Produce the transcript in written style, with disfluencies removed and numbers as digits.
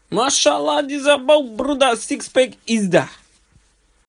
Mashallah, this about brother six pack is that.